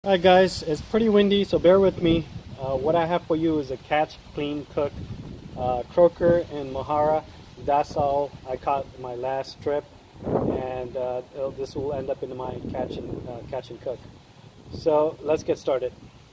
Alright guys, it's pretty windy, so bear with me. What I have for you is a catch, clean, cook, croaker and mohara. That's all I caught my last trip, and this will end up in my catch and cook. So let's get started.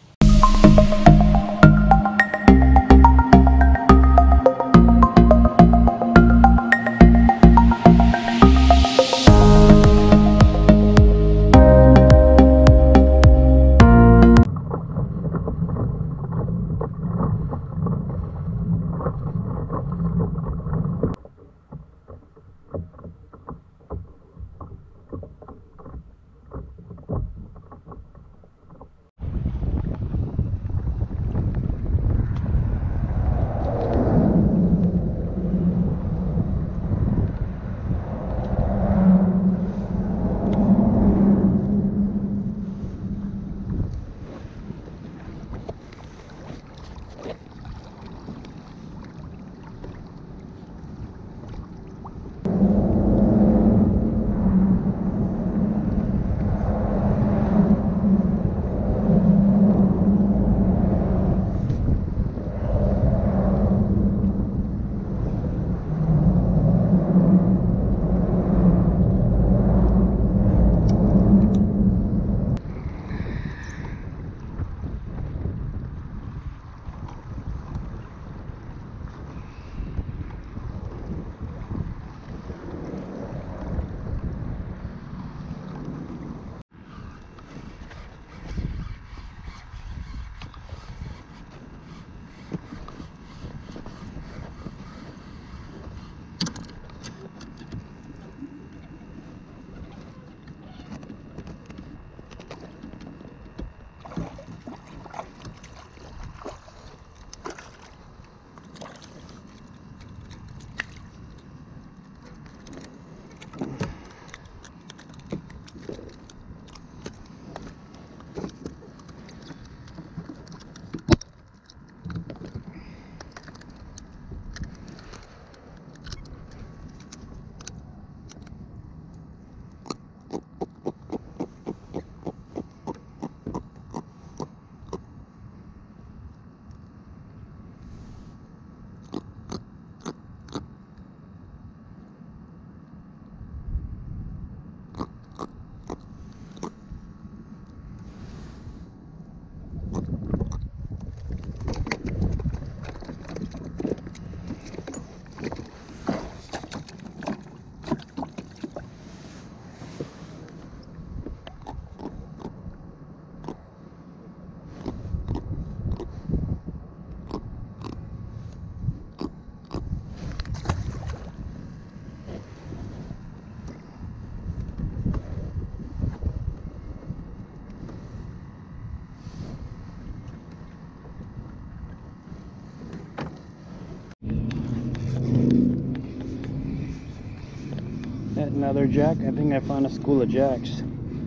Another jack. I think I found a school of jacks.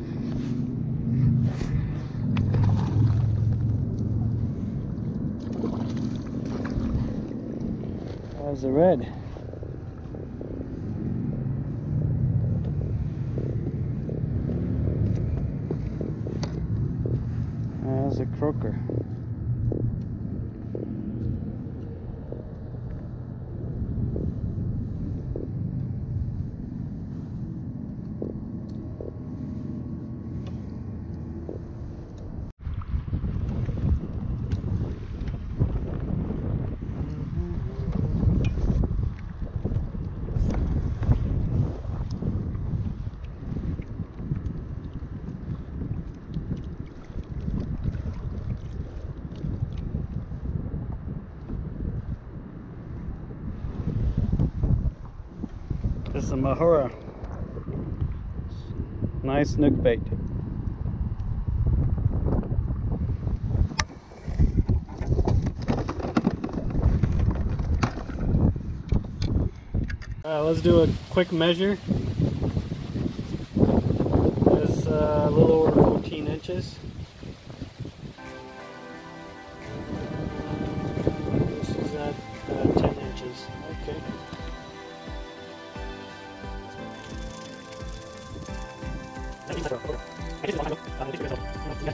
There's a red. There's a croaker. This is a mohara. Nice snook bait. Let's do a quick measure. It's a little over 14 inches. This is at 10 inches. Okay. I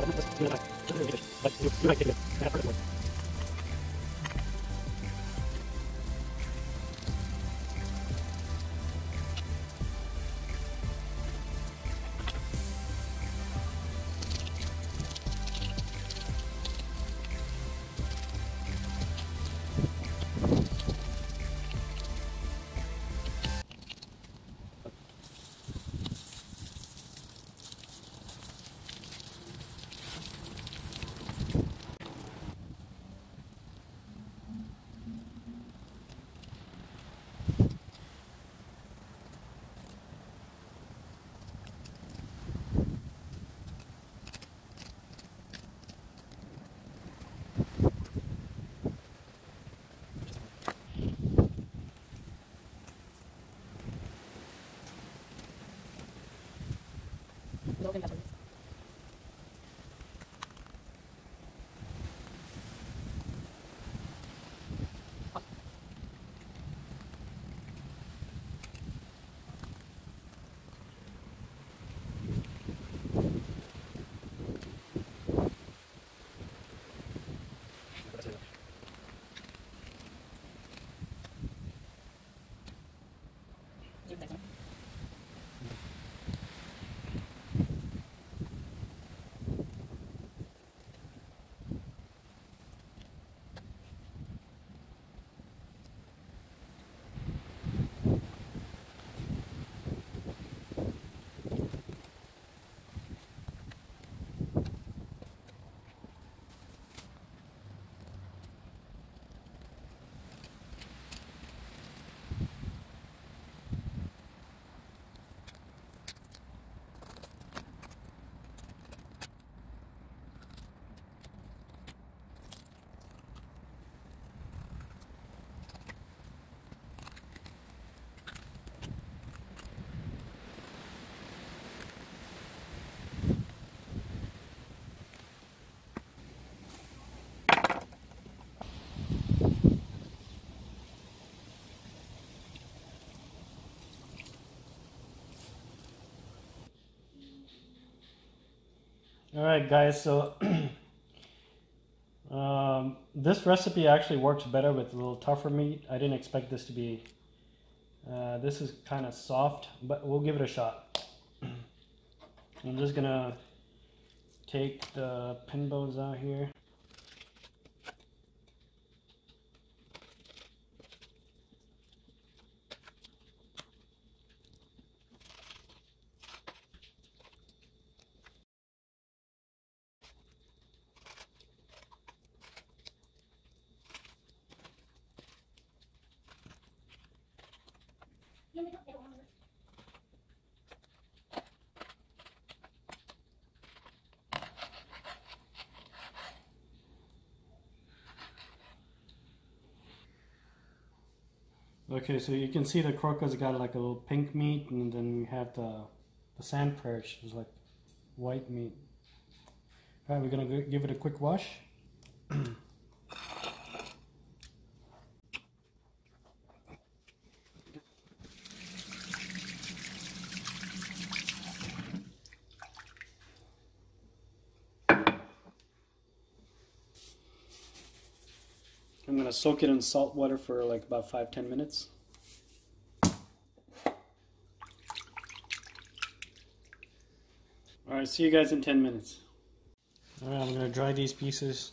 Alright guys, so this recipe actually works better with a little tougher meat. I didn't expect this to be, this is kind of soft, but we'll give it a shot. I'm just gonna take the pin bones out here. Okay, so you can see the croaker's got like a little pink meat, and then you have the sand perch, is like white meat. Alright, we're gonna give it a quick wash. I'm gonna soak it in salt water for like about 5-10 minutes. Alright, see you guys in 10 minutes. Alright, I'm gonna dry these pieces.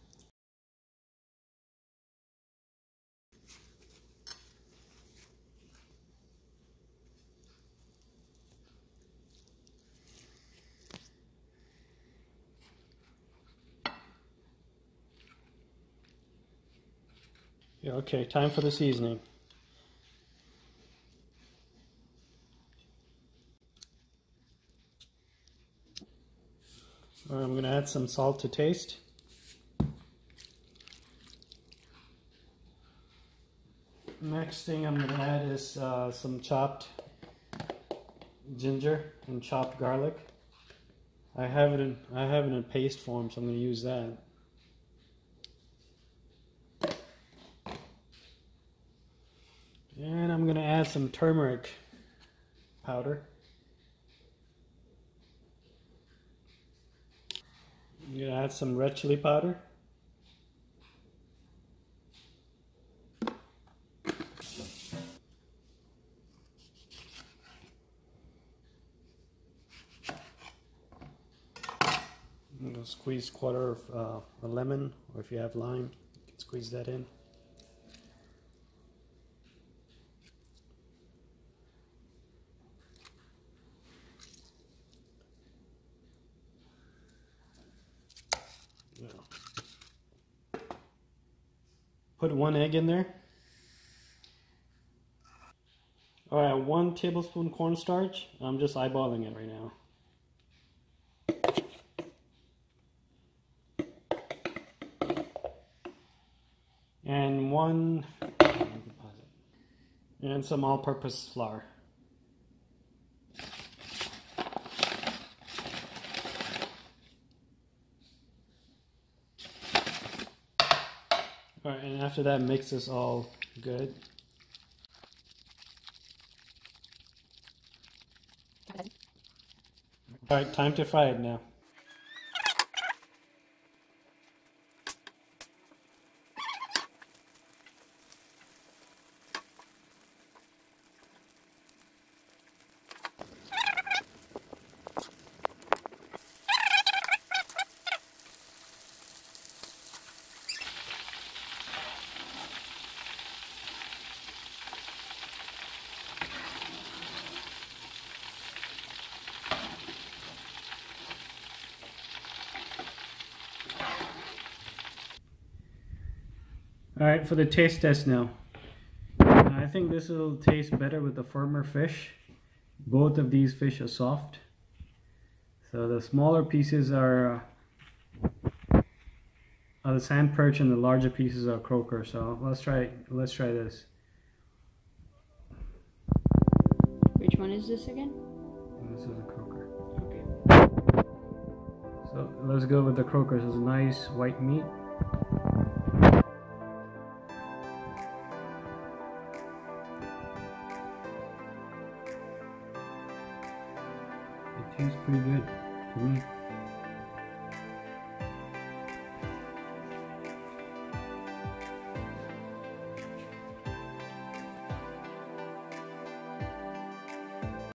Yeah, okay, time for the seasoning. Alright, I'm gonna add some salt to taste. Next thing I'm gonna add is some chopped ginger and chopped garlic. I have it in paste form, so I'm gonna use that. And I'm gonna add some turmeric powder. I'm gonna add some red chili powder. I'm gonna squeeze quarter of a lemon, or if you have lime, you can squeeze that in. Yeah. Put 1 egg in there. Alright, 1 tablespoon cornstarch. I'm just eyeballing it right now. And and some all-purpose flour. Alright, and after that, mix this all good. Alright, time to fry it now. Alright, for the taste test now. I think this will taste better with the firmer fish. Both of these fish are soft. So the smaller pieces are the sand perch, and the larger pieces are croaker. So let's try this. Which one is this again? And this is a croaker. Okay. So let's go with the croaker. This is nice white meat. It tastes pretty good to me.